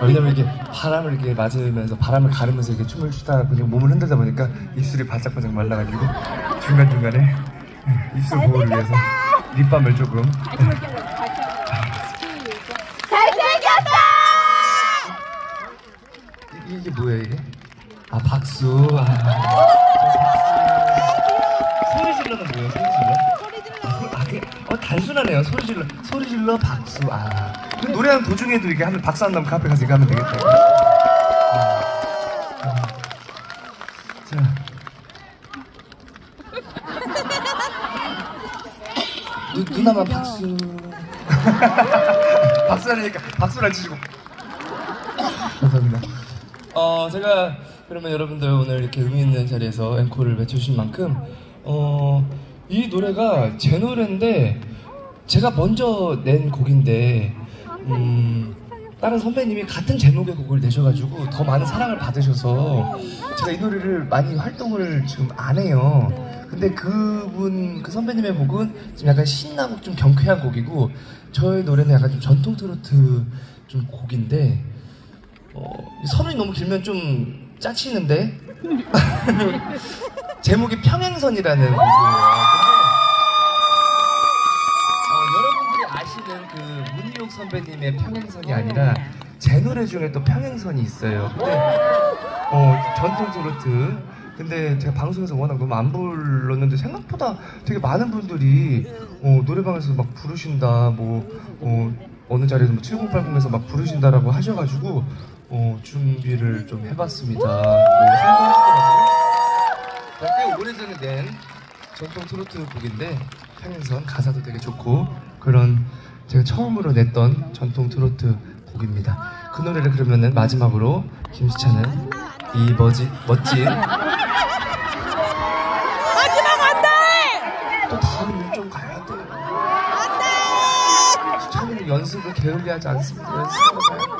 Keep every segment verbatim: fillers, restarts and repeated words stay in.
왜냐면 이게 바람을 이렇게 맞으면서 바람을 가르면서 이렇게 춤을 추다 그냥 몸을 흔들다 보니까 입술이 바짝바짝 말라가지고 중간 중간에 입술 보호를 위해서 립밤을 조금. 잘생겼다! 이게, 이게 뭐예요 이게? 아 박수. 아, 소리 질러는 뭐예요? 소리 질러? 소리 질러. 아, 그, 어 단순하네요. 소리 질러, 소리 질러 박수. 아, 그 노래하는 도중에도 이렇게 하면 박수 안 나면 그 앞에 가서 이거 하면 되겠다. 아, 아. 자, 누, 누나만 박수. 박수 하니까 박수를 안 치시고. 감사합니다. 어, 제가 그러면 여러분들 오늘 이렇게 의미 있는 자리에서 앵콜을 외쳐주신 만큼 어, 이 노래가 제 노래인데 제가 먼저 낸 곡인데 음, 다른 선배님이 같은 제목의 곡을 내셔가지고 더 많은 사랑을 받으셔서 제가 이 노래를 많이 활동을 지금 안 해요. 근데 그분, 그 선배님의 곡은 좀 약간 신나고 좀 경쾌한 곡이고 저의 노래는 약간 좀 전통 트로트 좀 곡인데 어, 서른이 너무 길면 좀 짜치는데 제목이 평행선이라는 곡이에요. 근데 어, 여러분들이 아시는 그 문희옥 선배님의 평행선이 아니라 제 노래 중에 또 평행선이 있어요. 근데 어, 전통 트로트. 근데 제가 방송에서 워낙 너무 안 불렀는데 생각보다 되게 많은 분들이 어, 노래방에서 막 부르신다, 뭐 어, 어느 자리에서 뭐 칠공팔공에서 막 부르신다라고 하셔가지고 어, 준비를 좀 해봤습니다. 뭐 생각하시더라고요. 꽤 오래전에 낸 전통 트로트 곡인데 평행선 가사도 되게 좋고 그런 제가 처음으로 냈던 전통 트로트 곡입니다. 그 노래를 그러면은 마지막으로 김수찬은 이 멋지, 멋진 마지막 안 돼! 또 다음 일정 가야 돼요. 안 돼! 수찬이는 연습을 게을리하지 않습니다. 연습하러 가야 돼요.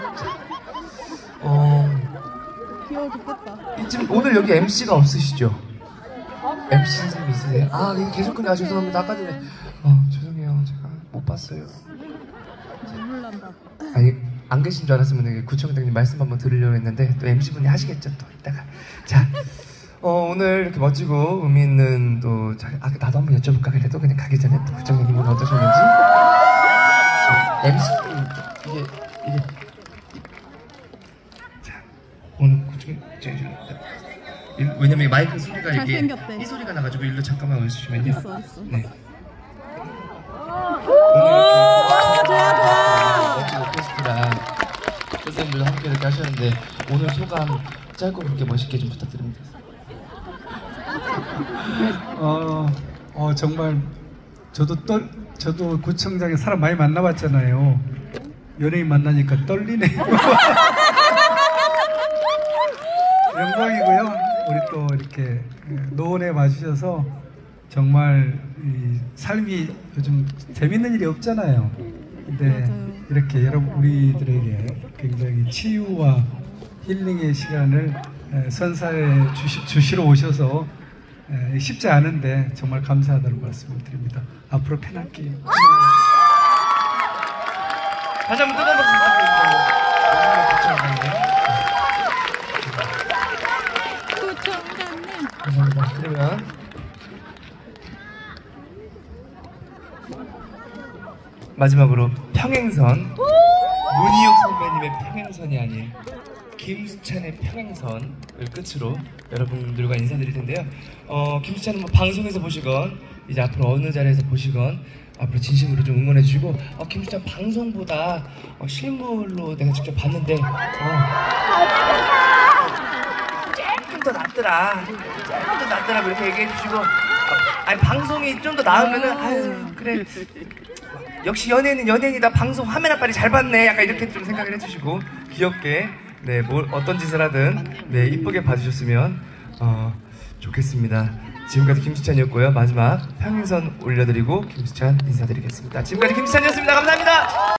어... 귀여워 죽겠다. 지금 오늘 여기 엠씨가 없으시죠? 엠씨 선생님 있으세요? 아, 여기 계셨군요. 아, 죄송합니다. 아까 전에 어, 죄송해요. 제가 못 봤어요. 눈물 난다. 아니, 안 계신 줄 알았으면 구청장님 말씀 한번 들으려고 했는데 또 엠씨분이 하시겠죠, 또 이따가. 자, 어, 오늘 이렇게 멋지고 의미 있는 또 자리, 아, 나도 한번 여쭤볼까 그래도 그냥 가기 전에 또 구청장님은 어떠셨는지. 엠씨, 이게, 이게. 자, 오늘 구청장님, 왜냐면 마이크 소리가 이게 잘생겼대. 이 소리가 나가지고 일로 잠깐만 와주시면요. 있어, 있어. 네. 오, 좋아, 좋아. 멋진 오케스트라 선생님들과 함께 이렇게 하셨는데 오늘 소감 짧고 굵게 멋있게 좀 부탁드립니다. 어, 어 정말 저도 떨 저도 구청장에 사람 많이 만나봤잖아요. 연예인 만나니까 떨리네요. 영광이고요. 우리 또 이렇게 노원에 와주셔서 정말 이 삶이 요즘 재밌는 일이 없잖아요. 근데 맞아요. 이렇게 여러분 우리들에게 굉장히 치유와 힐링의 시간을 선사해 주시, 주시러 오셔서 쉽지 않은데 정말 감사하다는 말씀을 드립니다. 앞으로 편할게요. 다시 한번 뜨거운 박수 부탁드립니다. 구청장님. 감사합니다. 그러면 마지막으로 평행선 문희옥 선배님의 평행선이 아닌 김수찬의 평행선을 끝으로 여러분들과 인사드릴 텐데요. 어, 김수찬은 뭐 방송에서 보시건 이제 앞으로 어느 자리에서 보시건 앞으로 진심으로 좀 응원해 주시고 어, 김수찬 방송보다 어, 실물로 내가 직접 봤는데 어, 조금 더 낫더라 조금 더 낫더라 이렇게 얘기해 주시고 어, 아니 방송이 좀 더 나으면은 아유 그래 역시 연예인은 연예인이다. 방송 화면 앞발이 잘 봤네. 약간 이렇게 좀 생각을 해주시고 귀엽게 네, 뭘 어떤 짓을 하든 네, 이쁘게 봐주셨으면 어, 좋겠습니다. 지금까지 김수찬이었고요. 마지막 평행선 올려드리고 김수찬 인사드리겠습니다. 지금까지 김수찬이었습니다. 감사합니다.